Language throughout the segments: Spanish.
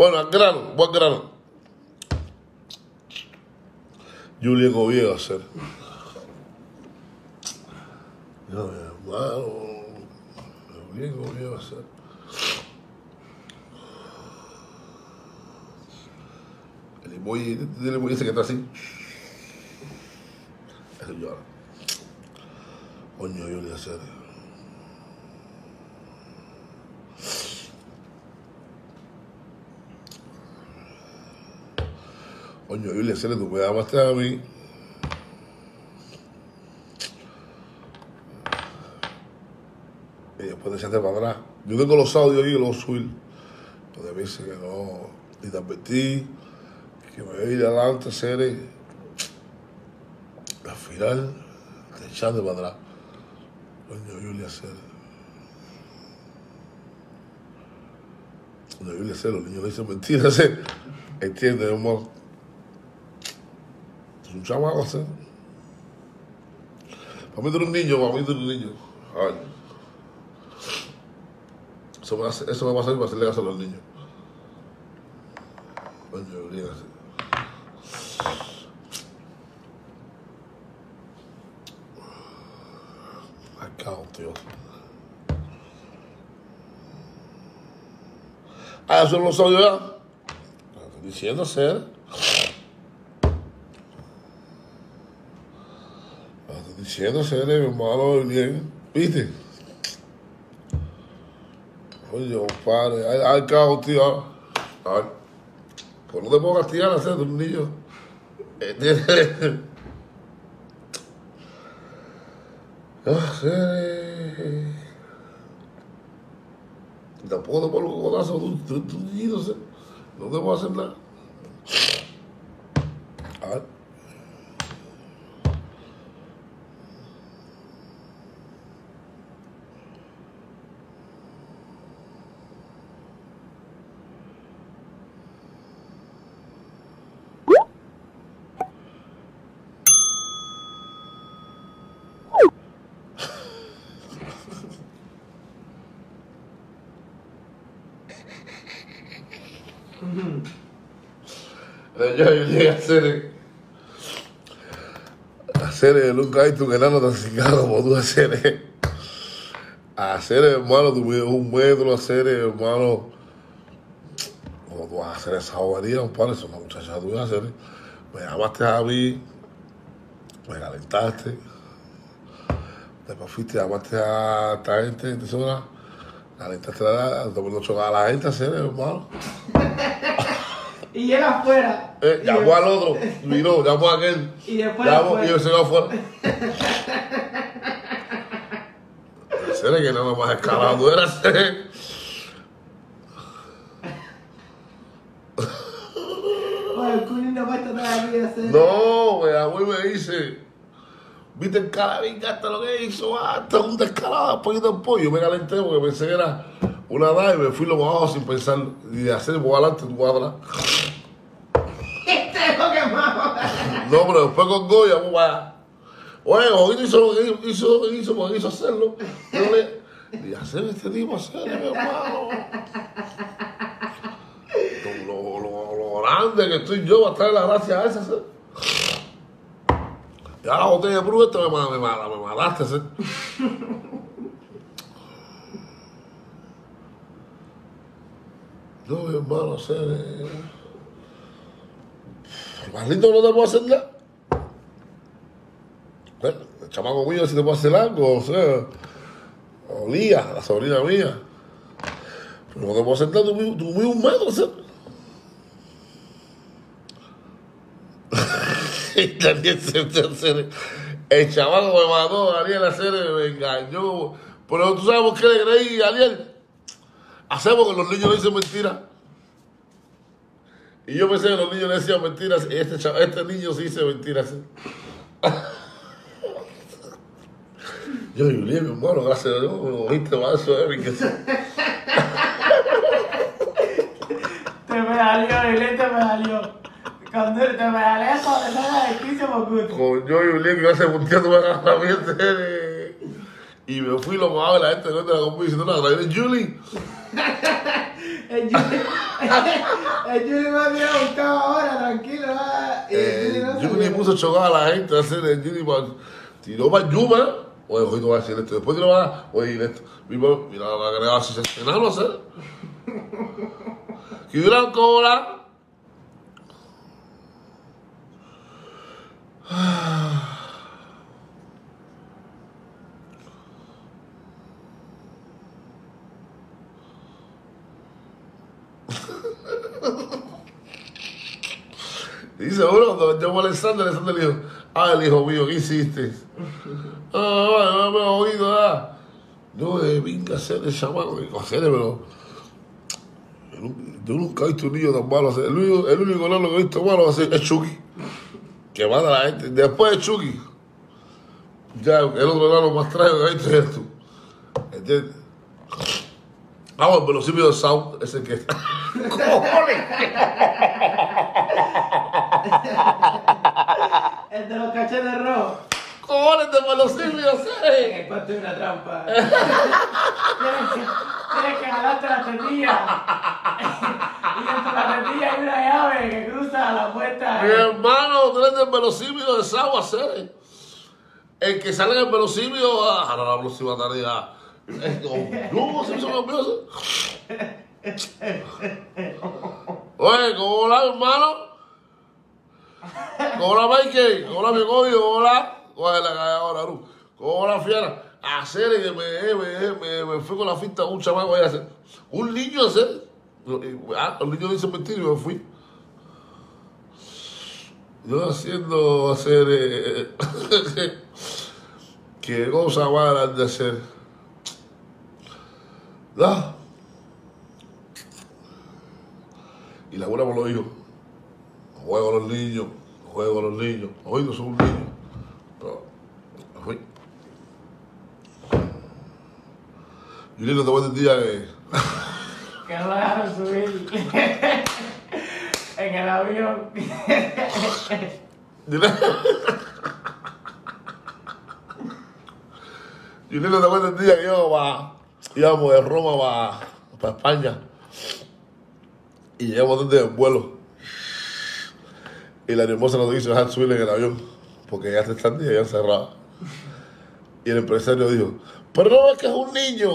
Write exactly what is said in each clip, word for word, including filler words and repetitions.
Bueno, al grano, buen grano. Julián Oviedo, hacer. No, mi hermano. Julián Oviedo, hacer. El emoji, el emoji ese que está así. Eso llora. Coño, Julián, hacer. Coño, Julián, hacer, tú me llamaste a mí. Y después te echaste para atrás. Yo tengo los audios ahí y los subí. Donde me dice que no. Y te advertí que me voy a ir adelante, Cere. Al final, te echaste para atrás. Coño, Julia, Cere. Coño, Julia, Cere, los niños le dicen mentiras, ¿eh? ¿Entiendes, hermano? Es un chamaco, ¿eh? Para mí tú eres un niño, para mí tú eres un niño. A ver. Eso me, hace, eso me va a salir para hacerle caso a los niños. Coño, Julia, Cere. Cago, tío. Ah, eso no lo sabía ya. Estoy diciendo, ser. Estoy diciendo, ser, mi hermano, bien. ¿Viste? Oye, compadre. Ay, ay, cago, tío. A ver. Pues no te puedo castigar a hacer de un niño. ¿Entiendes? Ah, sí. Tampoco te pongo un codazo, tú, tú, tú, no sé. No te puedo hacer nada. A ver. Yo, yo llegué a hacer a hacer nunca hay tu enano tan cicado como tú hacer a hacer hermano tú mides un metro hacer hermano como tú vas a hacer esa bobería compadre, eso es una muchacha tuya hacer me llamaste a mí me calentaste después fuiste llamaste a esta gente de zona calentaste la tomando chocada a la gente hacer hermano. Y él afuera. Eh, llamó al otro, miró, llamó a aquel. Y después llamó y yo se va afuera. ¿Será que nada más escalado tú eras? Bueno, el Cuni no va a estar todavía hacer. No, me llamó y me dice, viste el carabín, hasta lo que hizo, hasta un descalado, poquito de pollo. Me calenté porque pensé que era una nada y me fui lo más abajo sin pensar. Y de hacer por adelante, tú atrás. No, pero después con Goya, vamos para. Oye, Ojito hizo lo que hizo, hizo porque quiso hacerlo. Yo le. Y hacer este tipo, hacer, mi hermano. Lo, lo, lo, lo grande que estoy yo, para traer la gracia a esa, hacer. Y ahora la botella de Prue, me, me, me, me mataste, hacer. No, mi hermano, hacer. Eh. Más lindo no te puedo hacer nada. Bueno, el chamaco mío si te puedo hacer algo, o sea, o Lía, la sobrina mía. Pero no te puedo hacer nada, tú mides un metro, o sea. El chamaco me mató, Daniel Aceres me engañó. Pero tú sabes por qué le creí, Daniel. Hacemos que los niños le dicen mentiras. Y yo pensé que los niños le decían mentiras y este, chaval, este niño sí dice mentiras. Yo, Julián, mi hermano, gracias a Dios, me cogiste más eso, eh, mi que sí. Te medalió, Julián, te medalió. Cuando te medalió eso, te sale del quicio por gusto. Con yo, Julián, que hace un tiempo me agarraba a mí este. Y me fui lo más de la gente de la comida diciendo, no, ¿la viene Julie? El Juni, el Juni me había buscado ahora, tranquilo. ¿verdad? Y el Juni Eh, no se Juni vio. puso a chocar a la gente a hacer el Juni para... Tiró para Yuma. Oye, hoy no va a decir esto. Después tiró para... Oye, esto. Mira, mira la agregada si se estrenaron a hacer. Que hubieran cobrado. Dice, bueno, cuando llamó a Alexander, Alexander le dijo, ah, el hijo mío, ¿qué hiciste? Ah, bueno, no me he oído nada. No, de vinca hacer el chamaco, que hacer, pero... Yo nunca he visto un niño tan malo hacer. El único, el único nano que he visto malo hacer es Chucky. Que mata a la gente. Después de Chucky, ya el otro nano más trágico que he visto es tú. ¿Entiendes? Ah, bueno, pero sí veo el Sound, ese que está. ¡Cojones! El de los cachetes rojos. ¡Cojones de velocípedo, En sí! el cuarto de una trampa. Tienes que, tienes que jalarte la tetilla. Y entre la tetilla hay una llave que cruza la puerta. Mi hermano, tú eres del velocípedo de Sao hacer. El que sale en el velocípedo, ah, no, la próxima tarea. No, se me olvidó. Oye, ¿cómo va, hermano? ¿Cómo va, Mikey? ¿Cómo va, mi código? ¿Cómo va? Coge la calle ahora, Ru. ¿Cómo va, fiera? Hacer que me, me, me, me fui con la finta con un chamaco ahí a hacer. Un niño a hacer. Ah, los niños dicen mentira y me fui. Yo haciendo hacer. Eh, ¿Qué cosa van de hacer? ¿No? Y la abuela me lo dijo. Juego a los niños, juego a los niños. Hoy no son un niño. Pero, me fui. Julito, te voy a decir que... Que no lo dejaron subir. En el avión. Julito, Julito, te voy a decir que íbamos, para, íbamos de Roma para, para España. Y llegamos desde el vuelo. Y la hermosa nos dice dejar subir en el avión. Porque ya se están ya cerrado. Y el empresario dijo, pero no es que es un niño.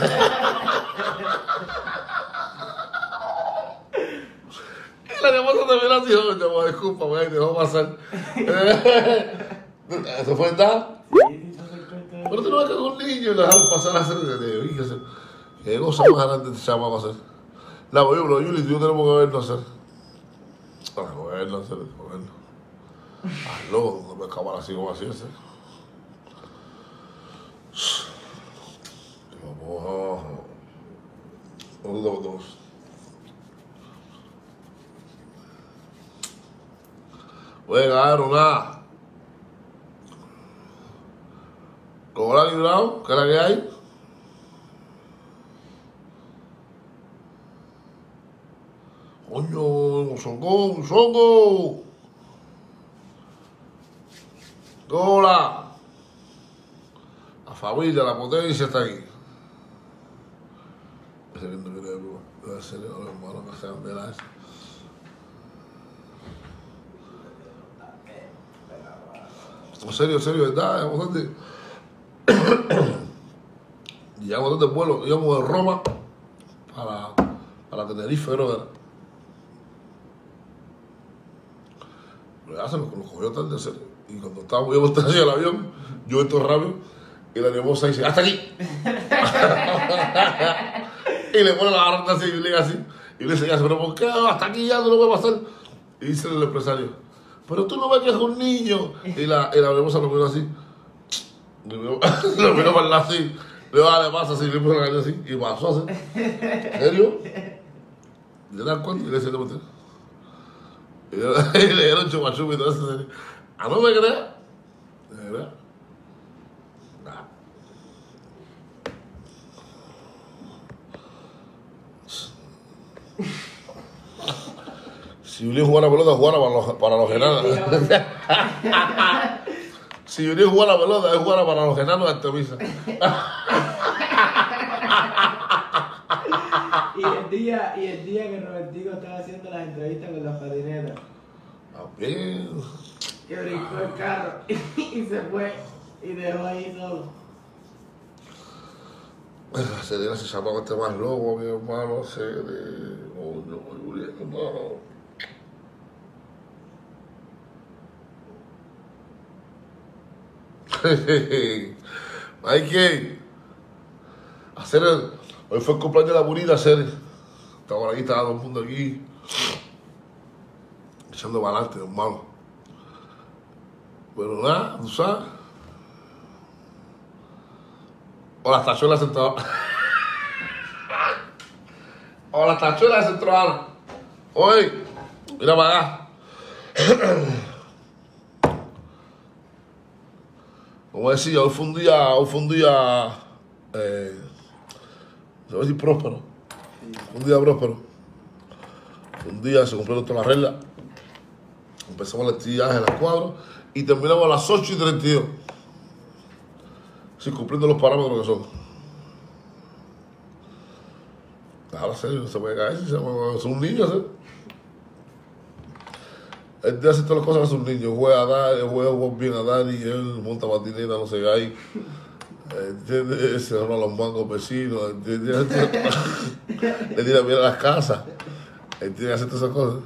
Y la hermosa te miró así, oye, no, disculpa, me dejó pasar. ¿Eso fue verdad? Pero tú no ves que es un niño y lo dejaron pasar a hacer de qué cosa más grande este chamaco a hacer. La voy, pero Yuli, tú y yo tenemos que vernos hacer. Ah, vernos hacer, vernos. Ah, loco, no me acabar así como así, ese. Vamos a... Un, dos, dos. Venga, nada. ¿Cómo la ha librado? ¿Qué es la que hay? Coño, Songo, Songo. Hola. La familia, la potencia está aquí. Ese que no quiere debe ser los hermanos que sean de la esa. En serio, en serio, ¿verdad? Llegamos desde... Llegamos desde el vuelo, íbamos de Roma para, para Tenerife, creo que era. Pero ya se nos, nos cogió tarde, en serio. Y cuando estábamos, íbamos hacia el avión, yo entro rápido, y la hermosa dice, ¡hasta aquí! Y le pone la garganta así, y le dice así. Y le dice, ¿pero por qué? Hasta aquí ya no lo puede pasar. Y dice el empresario, pero tú no ves que es un niño. Y la, y la hermosa lo miró así. Lo miró, lo miró para el lado así. Le digo, ah, le pasa así, le puso la cara así. Y pasó así. ¿En serio? Y le dan cuenta y le dice, ¿te metes? Y le, y le dieron chupachup y todo eso. ¿Ah, no me creas? ¿De verdad? Nah. Si Julio jugara la pelota, jugara para los, para los enanos. Si Julio jugara la pelota, él jugara para los enanos de Artemisa. Y el día, y el día que Robertico estaba haciendo las entrevistas con las patinetas. Bien. Que brincó el carro y se fue y dejó ahí solo. Se debe se llamaba este más loco, mi hermano. Se de. Oh, no, muy bien, hermano. Hay que hacer el. Hoy fue el cumpleaños de la burita, hacer. Estaba aquí, estaba todo el mundo aquí. Echando para adelante, hermano. Pero nada, tú sabes. O las tachuelas centrales. O las tachuelas centrales. Oye, mira para acá. Como decía, hoy fue un día, hoy fue un día, eh, se va a decir próspero. Un día próspero. Un día se cumplieron todas las reglas. Empezamos las actividades en las cuadras y terminamos a las ocho y treinta y dos. Sí, cumpliendo los parámetros que son. Ahora serio, no se puede caer, si se puede, es un niño, ¿sí? Él hace todas las cosas que hace un niño, juega a dar, juega, juega bien a dar y él monta patineta, no se cae. ¿Entiendes? Se roba los mangos vecinos, ¿entiendes? Le tira bien a las casas. Él tiene que hacer todas esas cosas.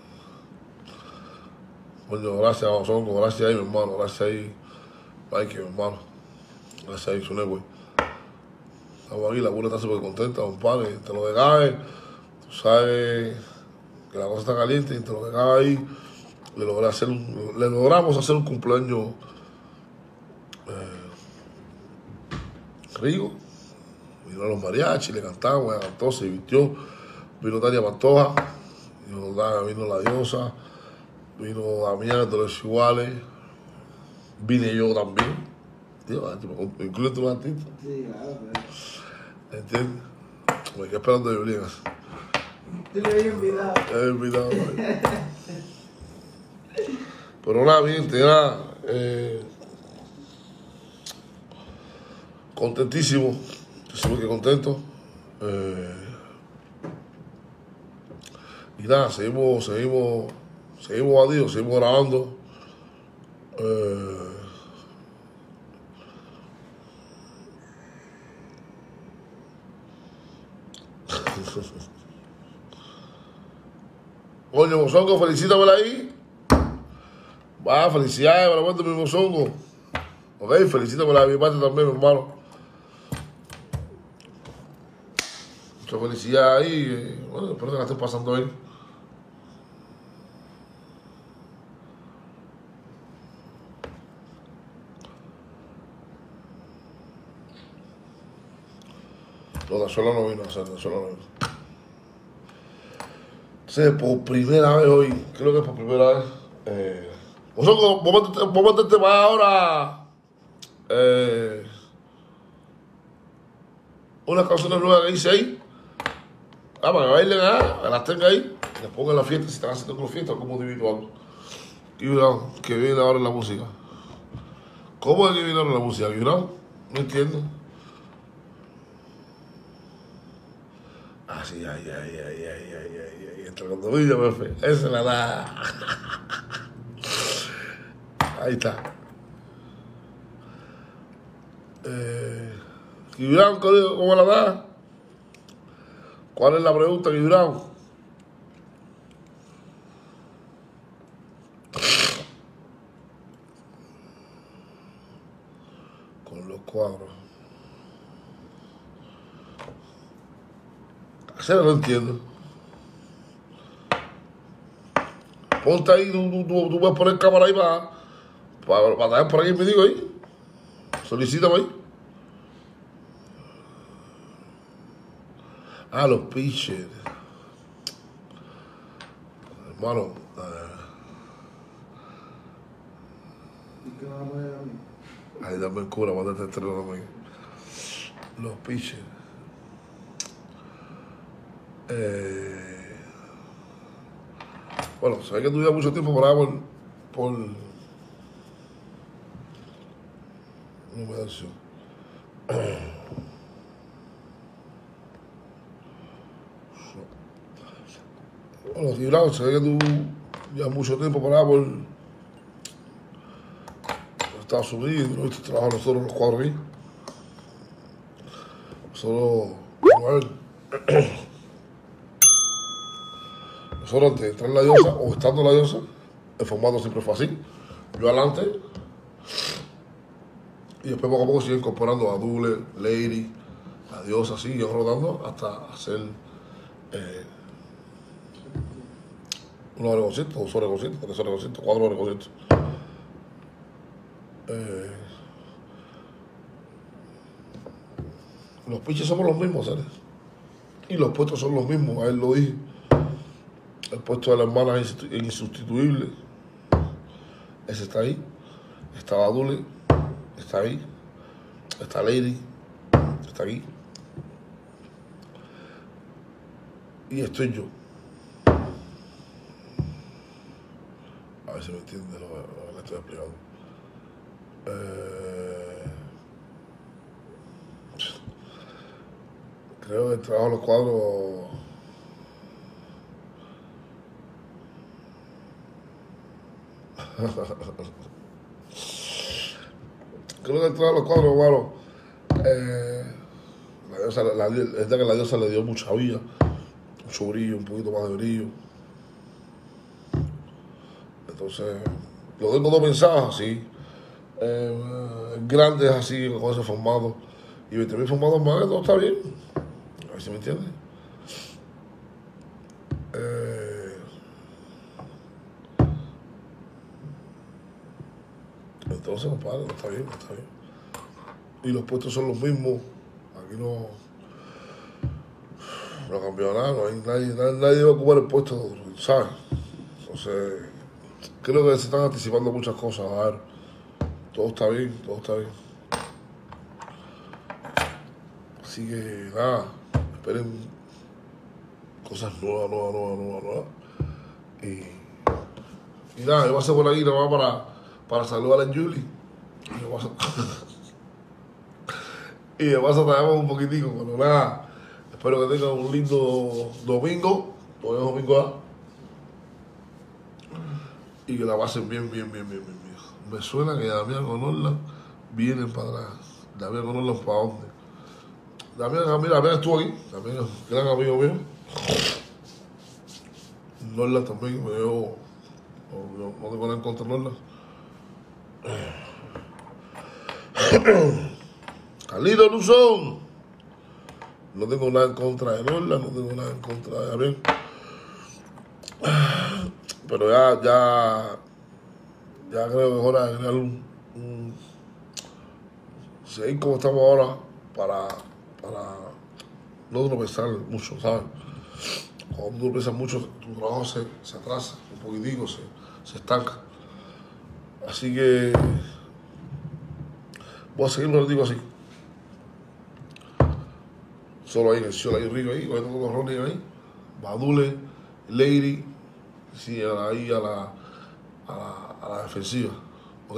Coño, gracias a Zongo, gracias ahí, mi hermano, gracias ahí, Mike, mi hermano. Gracias ahí, Sunegüey. Estamos aquí, la cura está súper contenta, compadre. Te lo dejabe, tú sabes que la cosa está caliente y te lo dejaba ahí. Le, logré hacer un, le logramos hacer un cumpleaños eh, rico. Vino los mariachis, le cantamos, ella cantó, se vistió. Vino Tania Pantoja, vino, vino La Diosa, vino Damián de los Iguales, vine yo también. Tío, incluye tu artista. Sí, claro, claro. ¿Entiendes? Me quedé esperando de Julián. Tú le habías invitado. Me había invitado. Pero nada, mi gente, nada. Eh, contentísimo. Estoy que contento. Eh, y nada, seguimos, seguimos, seguimos a Dios, seguimos grabando. Eh, Oye, Mozongo, felicítamela ahí. Va, felicidades para la vuelta de mi Mozongo. Ok, felicítamela de mi parte también, mi hermano. Mucha felicidad ahí. Bueno, espero que la estés pasando bien. No, Dazuela no vino a hacer, Dazuela no vino. Entonces, por primera vez hoy, creo que es por primera vez. Eh, Mozongo, vamos a meterte más ahora. Eh, unas canciones nuevas que hice ahí. Ah, para que bailen, ah, que las tenga ahí. Que les pongan la fiesta, si están haciendo con fiesta, como individual. Y Brown, que viene ahora en la música. ¿Cómo es que viene ahora en la música? Brown? No entiendo. Ah, sí, ay, ay, ay, ay, ay, ay, ay. Entre los tobillos, Pepe. Esa es la da. Ahí está. Eh, Brown, ¿cómo la da? ¿Cuál es la pregunta, Brown? Con los cuadros. Así no lo entiendo. Ponte ahí, tú, tú, tú, tú puedes poner cámara ahí para, para, para traer por ahí, me digo ahí. Solicítame ahí. Ah, los pitchers. Hermano. Eh, ¿Y qué vas a poner a mí? ahí dame el cura, mándate el estreno también. Los pitchers. Eh, bueno, sabes que tuve mucho tiempo por allá por. por. No me da opción. Bueno, Gibrao, se ve que tú llevas mucho tiempo por allá por Estados Unidos, ¿no? Viste trabajo nosotros los cuadros aquí. Nosotros, bueno, a ver, nosotros antes de entrar en la diosa o estando en la diosa, el formato siempre fue así. Yo adelante y después poco a poco sigo incorporando a Dule, Lady, a diosa, así, yo rodando hasta hacer eh, unos oregoncitos, dos oregoncitos, tres oregoncitos, cuatro oregoncitos. Eh, los pitches somos los mismos, ¿sabes? Y los puestos son los mismos, a él lo dije. El puesto de la hermana es insustituible. Ese está ahí. Está Dule, está ahí. Está Lady, está aquí. Y estoy yo. A ver si me entiende lo que le estoy explicando. Eh, creo que el trabajo de los cuadros creo que el trabajo de los cuadros, hermano, eh, la diosa, la, es de que la diosa le dio mucha vida, mucho brillo, un poquito más de brillo. Entonces, lo tengo todo pensado así. Eh, grandes así, con ese formato. Y veinte mil formatos más, todo está bien. A ver si me entiendes. Eh, entonces, compadre, no está bien, no está bien. Y los puestos son los mismos. Aquí no, no ha cambiado nada, no hay nadie, nadie, nadie va a ocupar el puesto, ¿sabes? Entonces, creo que se están anticipando muchas cosas. A ver, todo está bien, todo está bien. Así que nada, esperen cosas nuevas, nuevas, nuevas, nuevas, nuevas. Y, y nada, yo voy a hacer por aquí nada más para, para saludar a Julie. Y yo voy a y de paso traemos un poquitico, pero nada, espero que tengan un lindo domingo, hoy es domingo A, y que la pasen bien, bien, bien, bien, bien, bien. Me suena que Damián con Orlan vienen para atrás. Damián con Orlan para dónde. Damián, mira, Damián estuvo aquí, Damián es un gran amigo mío. Orlan también, me dio, no, no tengo nada en contra de Orlan. Carlito Luzón, no tengo nada en contra de Norla, no tengo nada en contra de Gabriel. Pero ya, ya, ya creo que es hora de crear un, un seguir como estamos ahora para, para no tropezar mucho, ¿sabes? Cuando tú tropezas mucho, tu trabajo se, se atrasa un poquitico, se, se estanca. Así que voy a seguir un ratito así. Solo ahí, el cielo ahí rico ahí, cogiendo los rones ahí. Badule, Lady, sí, ahí a la, a la, a la defensiva. ¿Ok?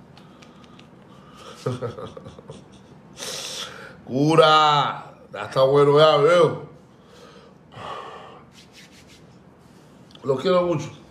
¡Cura! Ya está bueno ya, veo. Los quiero mucho.